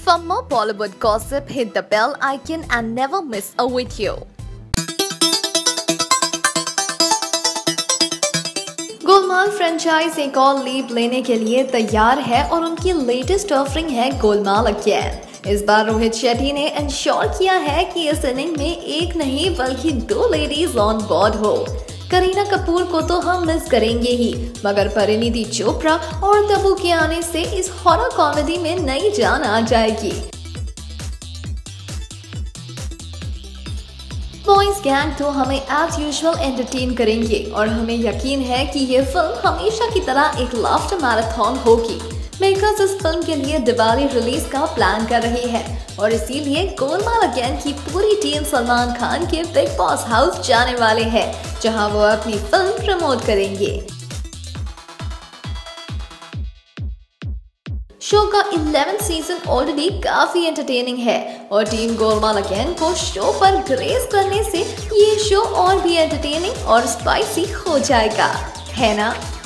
For more Bollywood gossip, hit the bell icon and never miss a video. Golmaal franchise एक और leap लेने के लिए तैयार है और उनकी लेटेस्ट ऑफरिंग है गोलमाल अगेन। इस बार रोहित शेट्टी ने इंश्योर किया है कि इस इनिंग में एक नहीं बल्कि 2 लेडीज ऑन बोर्ड हो। करीना कपूर को तो हम मिस करेंगे ही, मगर परिणीति चोपड़ा और तब्बू के आने से इस हॉरर कॉमेडी में नई जान आ जाएगी। बॉयज गैंग तो हमें एज यूजुअल एंटरटेन करेंगे और हमें यकीन है कि ये फिल्म हमेशा की तरह एक लाफ्टर मैराथन होगी। मेकर्स इस फिल्म के लिए दिवाली रिलीज का प्लान कर रही है और इसीलिए गोलमाल अगेन की पूरी टीम सलमान खान के बिग बॉस हाउस जाने वाले हैं, जहां वो अपनी फिल्म प्रमोट करेंगे। शो का 11th सीजन ऑलरेडी काफी एंटरटेनिंग है और टीम गोलमाल अगेन को शो पर ग्रेस करने से ये शो और भी एंटरटेनिंग और स्पाइसी हो जाएगा, है ना।